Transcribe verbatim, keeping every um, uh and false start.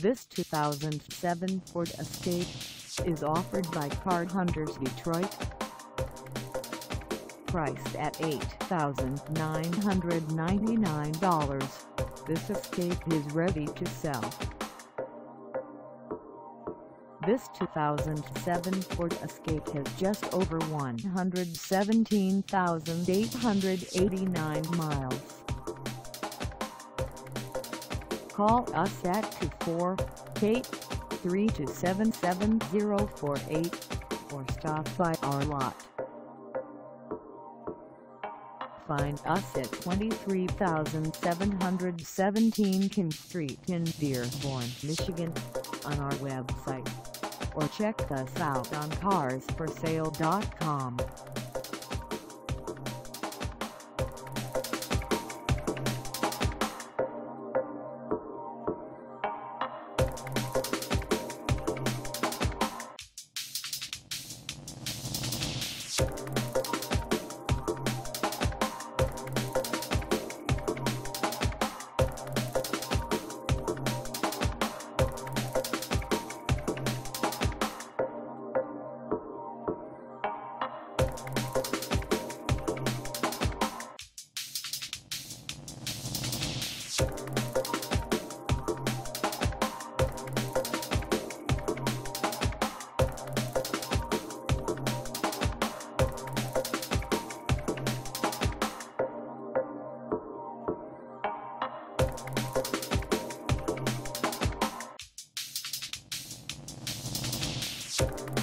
This two thousand seven Ford Escape is offered by Car Hunterz Detroit. Priced at eight thousand nine hundred ninety-nine dollars, this Escape is ready to sell. This two thousand seven Ford Escape has just over one hundred seventeen thousand eight hundred eighty-nine miles. Call us at two four eight, three two seven, seven zero four eight or stop by our lot. Find us at twenty-three thousand seven hundred seventeen KEAN Street in Dearborn, Michigan, on our website, or check us out on cars for sale dot com. You